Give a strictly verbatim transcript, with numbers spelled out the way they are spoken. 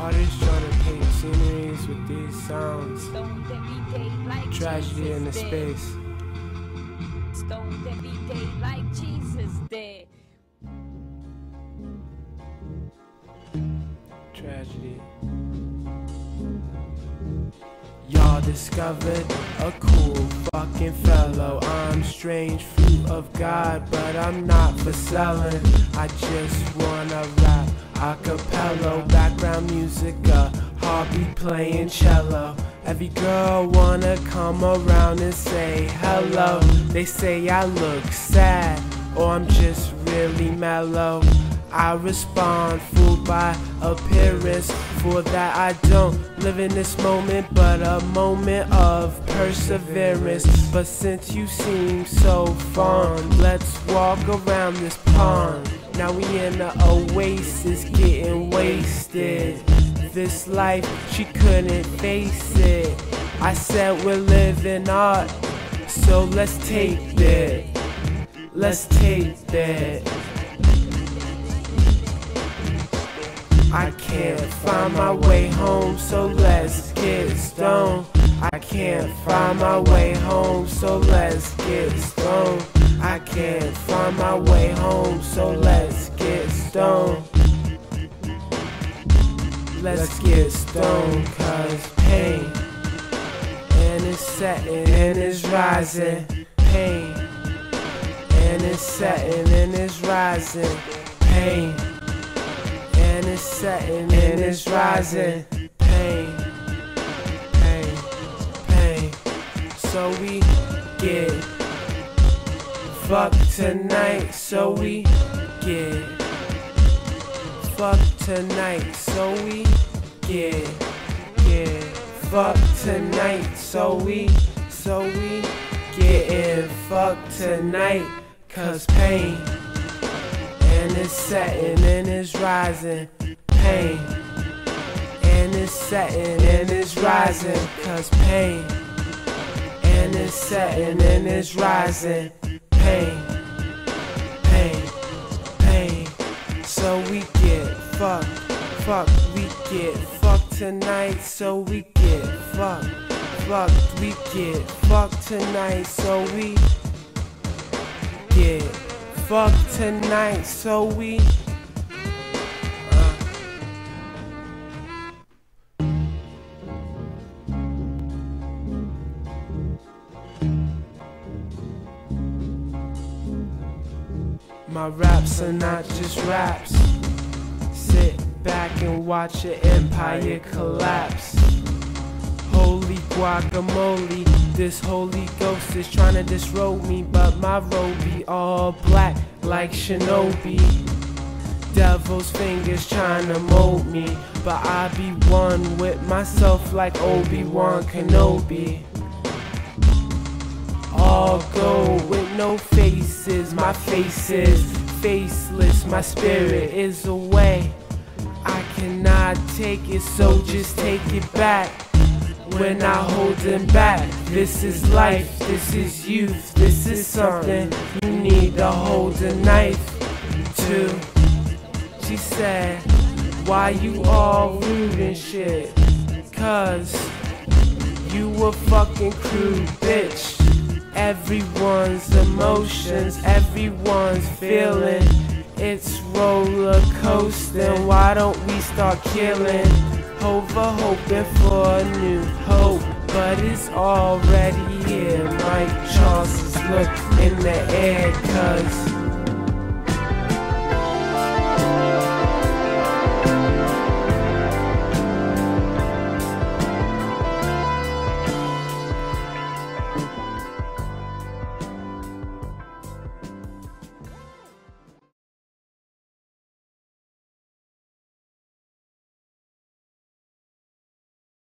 Artists trying to paint sceneries with these sounds. Tragedy in the space. Stoned every day like Jesus did. Tragedy. Y'all discovered a cool fucking fellow. I'm strange fruit of God, but I'm not for selling. I just wanna rap a cappella, background music, a hobby playing cello. Every girl wanna come around and say hello. They say I look sad, or I'm just really mellow. I respond, fooled by appearance. For that I don't live in this moment, but a moment of perseverance. But since you seem so fond, let's walk around this pond. Now we in the oasis, getting wasted. This life, she couldn't face it. I said we're living art, so let's take that. Let's take that. I can't find my way home, so let's get stoned. I can't find my way home, so let's get stoned. I can't find my way home, so let's get stoned. Let's get stoned, cause pain, and it's setting and it's rising. Pain, and it's setting and it's rising. Pain, and it's setting and it's rising. Pain, pain, pain. So we get fucked tonight. So we get fucked tonight. So we get get fucked tonight. So we so we getting fucked tonight. Cause pain, and it's setting and it's rising. Pain, and it's setting and it's rising. Cause pain, and it's setting and it's rising. Pain, pain, pain. So we get fucked, fucked, we get fucked tonight. So we get fucked, fucked, we get fucked tonight. So we get fucked tonight, so we uh. My raps are not just raps. Sit back and watch your empire collapse. Holy guacamole, this Holy Ghost is trying to disrobe me, but my robe be all black like Shinobi. Devil's fingers trying to mold me, but I be one with myself like Obi-Wan Kenobi. All gold with no faces, my face is faceless, my spirit is away. I cannot take it, so just take it back. We're not holding back. This is life, this is youth, this is something you need to hold a knife to. She said, why you all rude and shit? Cause you a fucking crude bitch. Everyone's emotions, everyone's feeling, it's roller coasting. Why don't we start killing? Over hoping for a new hope, but it's already here. Mike Charles is look in the air, cause